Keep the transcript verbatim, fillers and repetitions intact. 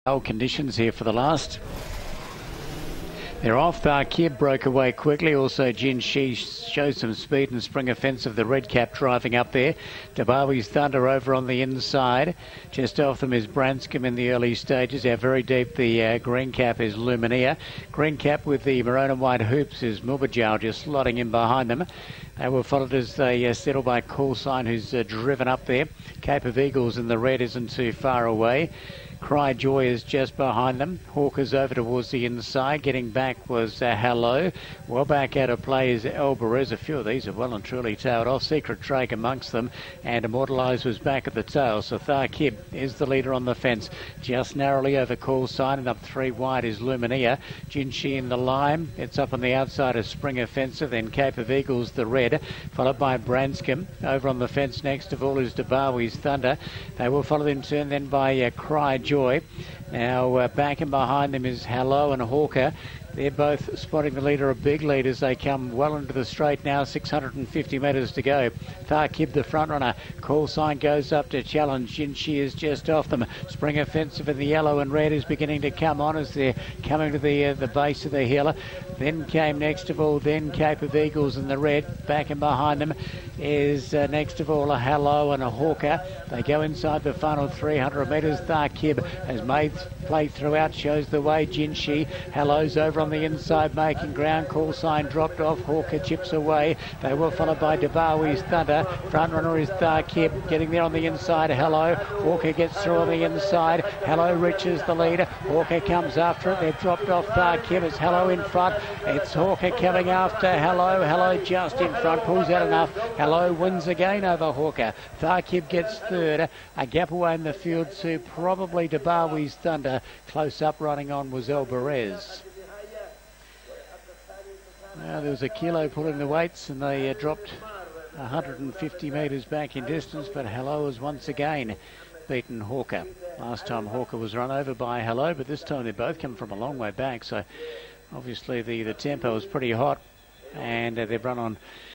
Old conditions here for the last. They're off. Tharkib broke away quickly. Also, Jin Shi shows some speed and spring offensive. The red cap driving up there. Dabawi's Thunder over on the inside. Just off them is Branscombe in the early stages. Our very deep, the uh, green cap is Lumineer. Green cap with the maroon and white hoops is Mulbajow just slotting in behind them. They were followed as they uh, settle by Call Sign, who's uh, driven up there. Cape of Eagles in the red isn't too far away. Cry Joy is just behind them. Hawker's over towards the inside. Getting back was uh, Hello. Well back out of play is Elberez. A few of these are well and truly tailed off. Secret Drake amongst them. And Immortalised was back at the tail. So Tharkib is the leader on the fence. Just narrowly over Call Sign. And up three wide is Lumineer. Jinshi in the lime. It's up on the outside of Spring Offensive. Then Cape of Eagles, the red. Followed by Branscombe. Over on the fence next of all is Dabawi's Thunder. They will follow in turn then by uh, Cry Joy. Now uh, back and behind them is Hello and Hawker. They're both spotting the leader, a big lead as they come well into the straight now. six hundred fifty metres to go. Tharkib the front runner. Call Sign goes up to challenge. Jinshi is just off them. Spring Offensive in the yellow and red is beginning to come on as they're coming to the uh, the base of the hill. Then came next of all then Cape of Eagles in the red. Back and behind them is uh, next of all a Hello and a Hawker. They go inside the final three hundred metres. Tharkib has made play throughout, shows the way. Jinshi. Hello's over on the inside making ground. Call Sign dropped off. Hawker chips away. They were followed by Dabawi's Thunder. Front runner is Tharkib getting there on the inside. Hello. Hawker gets through on the inside. Hello reaches the leader. Hawker comes after it. They've dropped off Tharkib. It's Hello in front. It's Hawker coming after Hello. Hello just in front. Pulls out enough. Hello wins again over Hawker. Tharkib gets third. A gap away in the field to probably Dabawi's Thunder. Close up running on was Elberez. Now there was a kilo pulling the weights and they uh, dropped one hundred fifty metres back in distance, but Hello has once again beaten Hawker. Last time Hawker was run over by Hello, but this time they both come from a long way back, so obviously the, the tempo was pretty hot and uh, they've run on